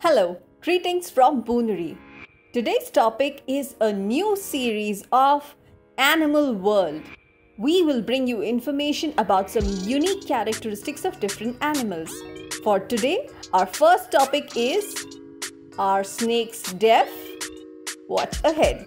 Hello, greetings from Boonery. Today's topic is a new series of Animal World. We will bring you information about some unique characteristics of different animals. For today, our first topic is, are snakes deaf? Watch ahead.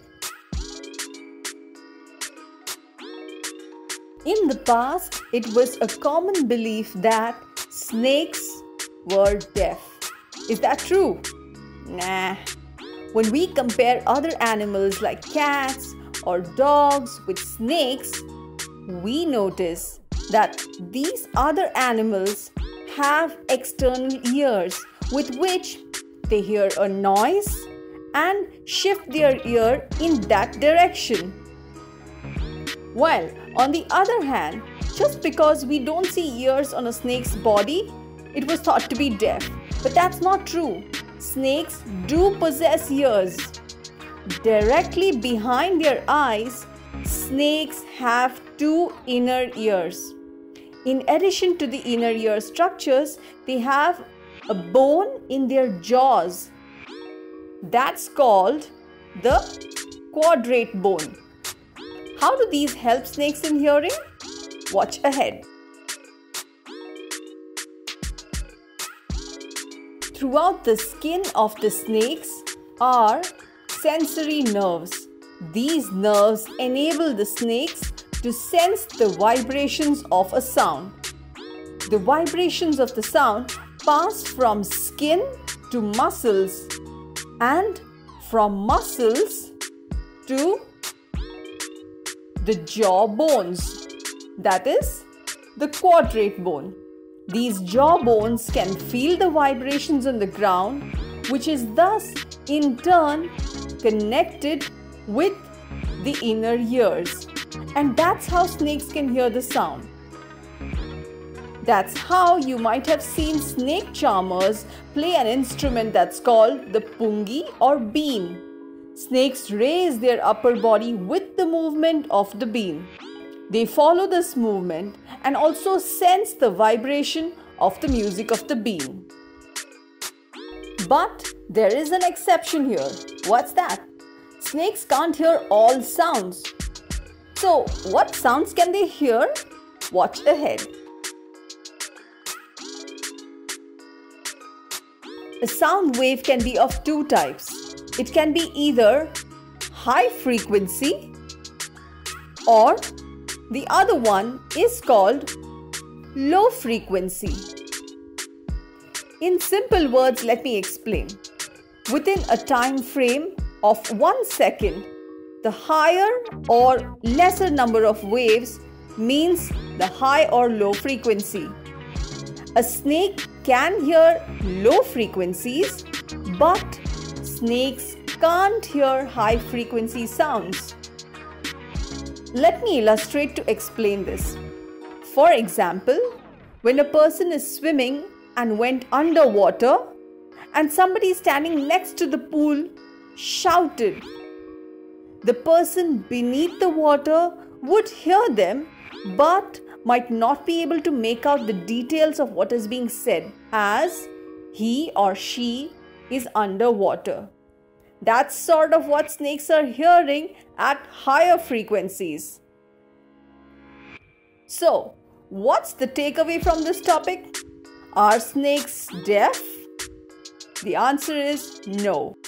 In the past, it was a common belief that snakes were deaf. Is that true? Nah. When we compare other animals like cats or dogs with snakes, we notice that these other animals have external ears with which they hear a noise and shift their ear in that direction. While on the other hand, just because we don't see ears on a snake's body, it was thought to be deaf. But that's not true. Snakes do possess ears. Directly behind their eyes, snakes have two inner ears. In addition to the inner ear structures, they have a bone in their jaws. That's called the quadrate bone. How do these help snakes in hearing? Watch ahead. Throughout the skin of the snakes are sensory nerves. These nerves enable the snakes to sense the vibrations of a sound. The vibrations of the sound pass from skin to muscles and from muscles to the jaw bones, that is, the quadrate bone. These jaw bones can feel the vibrations on the ground, which is thus in turn connected with the inner ears. And that's how snakes can hear the sound. That's how you might have seen snake charmers play an instrument that's called the pungi or bean. Snakes raise their upper body with the movement of the bean. They follow this movement and also sense the vibration of the music of the bean. But there is an exception here. What's that? Snakes can't hear all sounds. So, what sounds can they hear? Watch ahead. A sound wave can be of two types. It can be either high frequency or the other one is called low frequency. In simple words, let me explain. Within a time frame of 1 second, the higher or lesser number of waves means the high or low frequency. A snake can hear low frequencies, but snakes can't hear high frequency sounds. Let me illustrate to explain this. For example, when a person is swimming and went underwater and somebody standing next to the pool shouted, the person beneath the water would hear them but might not be able to make out the details of what is being said as he or she is underwater. That's sort of what snakes are hearing at higher frequencies. So, what's the takeaway from this topic? Are snakes deaf? The answer is no.